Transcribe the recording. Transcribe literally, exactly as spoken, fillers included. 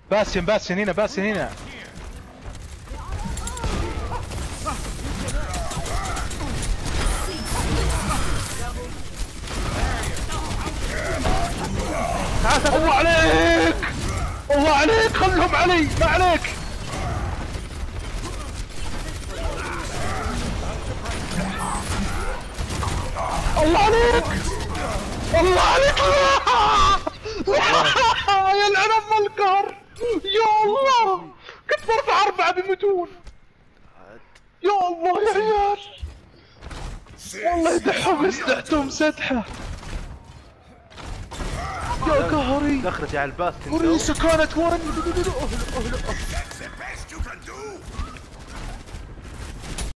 باسم باسم هنا باسم هنا. الله عليك الله عليك، خلهم علي ما عليك. الله عليك الله عليك. يا العنب القهر يا الله، كنت برفع أربعة بيموتون. يا الله يا ريال والله يدحهم استعتم سدحه يا قهري. دخلت على الباس وريسه كانت ورا.